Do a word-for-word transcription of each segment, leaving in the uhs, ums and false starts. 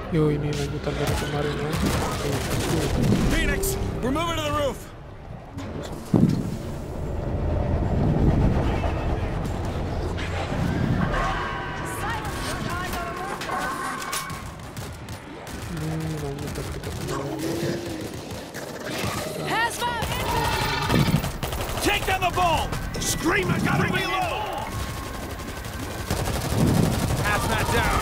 Yo, ini lanjutan dari kemarin ya. Phoenix, we're moving to the roof. Ini lanjutan kita kemarin. Take them the ball! Screamer, gotta reload! Hazmat down!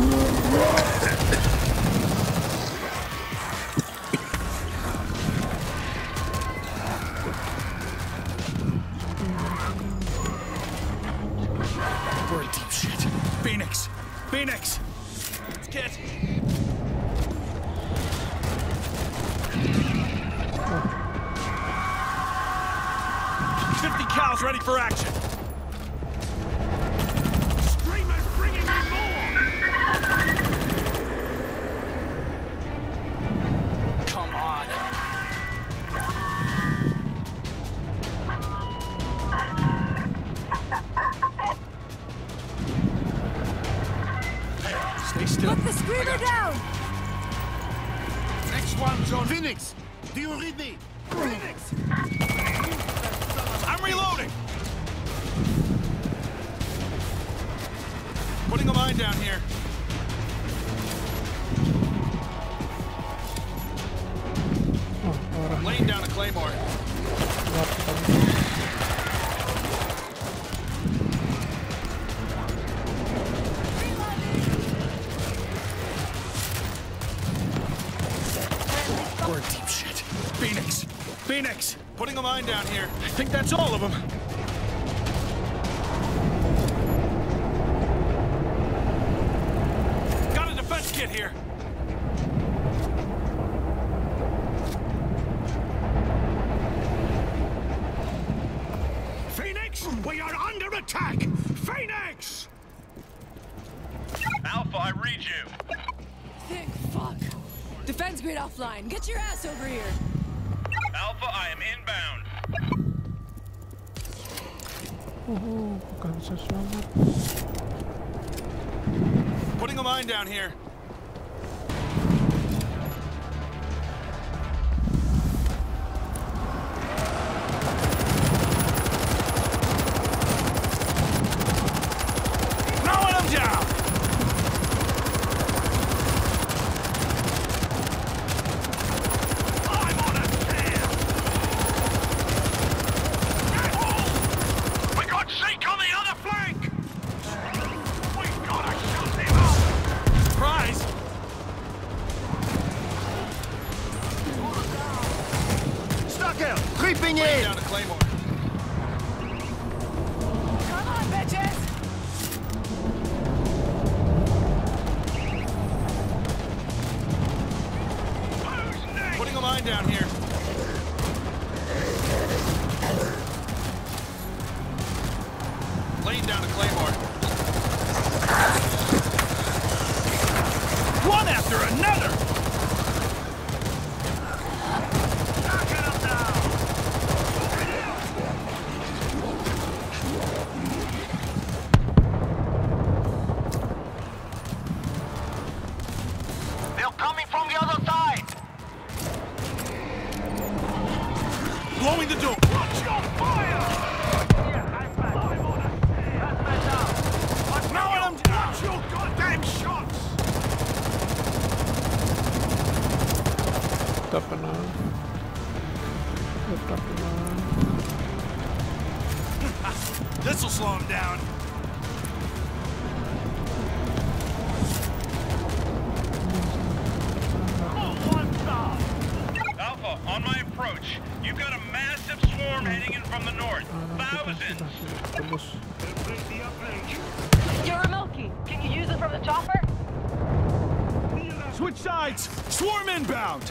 We're in deep shit. Phoenix! Phoenix! Let's get... fifty cows ready for action. Screamer's bringing me more. Come on. Hey, stay still. Look the screamer down. Next one's on. Phoenix, do you read me? Phoenix! I'm reloading! Putting a mine down here. Oh, orang. Laying down a claymore. We're in deep shit. Phoenix! Phoenix! Putting a mine down here. I think that's all of them. Got a defense kit here. Phoenix, we are under attack! Phoenix! Alpha, I read you. Thick fuck. Defense grid offline. Get your ass over here. Alpha, I am inbound. Oh, bukan sesuatu. Putting a mine down here. Throwing them down! I'm on a tear! We got Zeke on the other flank! We gotta shut him up! Surprise! Stalker, creeping Laying in! down a claymore. Come on, bitches. Putting a mine down here. Laying down a claymore. One after another! Knocking them down! They're coming from the other side! Blowing the door! Watch your fire! Now I'm down! Watch your goddamn shots! Tetap tenang. Tetap tenang. This'll slow him down. Alpha, on my approach, you've got a massive swarm heading in from the north. Thousands. Tembus. You're a Milky. Can you use it from the chopper? Switch sides! Swarm inbound!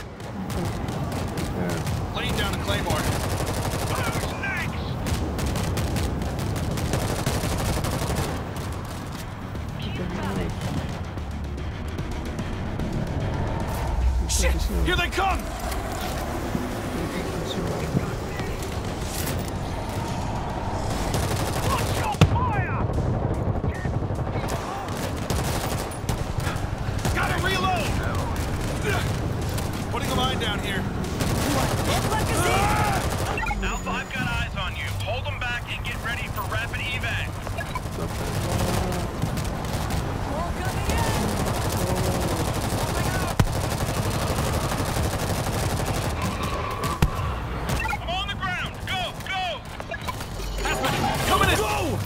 Ya. Laying down a claymore. Who's next? Shit! Here they come! Watch your fire! Gotta reload! a mine down here. Alpha, I've got eyes on you. Hold them back and get ready for rapid evac. More coming in. I'm on the ground. Go, go. Coming in! Go!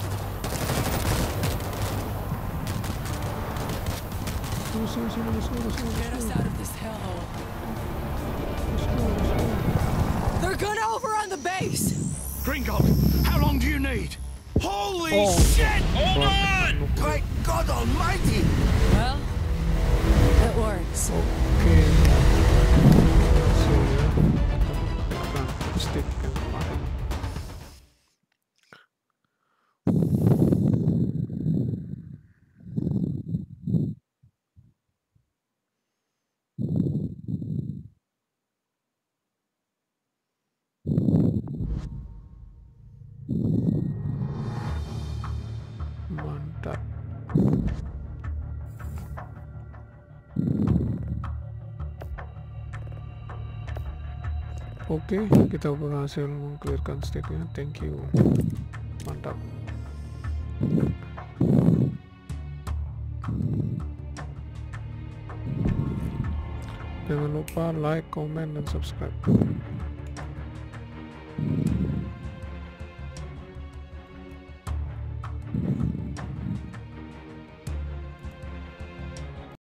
Sini, sini, sini, sini, sini, Get us sini. out of this hellhole. Let's go, let's go. They're gonna overrun the base. Gringo, how long do you need? Holy Oh. shit! Hold on. Great God Almighty! Well, it works. Oke. So ya, tekan stick yang paling. Mantap. Oke, kita berhasil mengclearkan sticknya. Thank you. Mantap. Jangan lupa like, comment, dan subscribe.